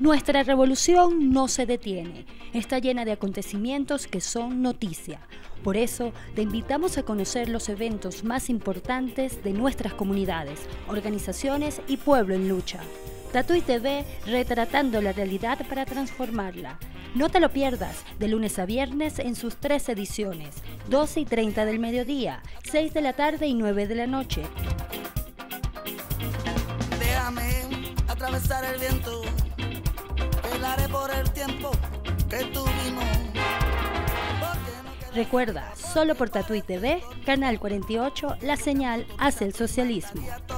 Nuestra revolución no se detiene, está llena de acontecimientos que son noticia. Por eso, te invitamos a conocer los eventos más importantes de nuestras comunidades, organizaciones y pueblo en lucha. Tatuí TV, retratando la realidad para transformarla. No te lo pierdas, de lunes a viernes en sus 3 ediciones, 12:30 del mediodía, 6 de la tarde y 9 de la noche. Déjame atravesar el viento, velaré por el tiempo que tuvimos. Recuerda, solo por Tatuí TV, Canal 48, la señal hacia el socialismo.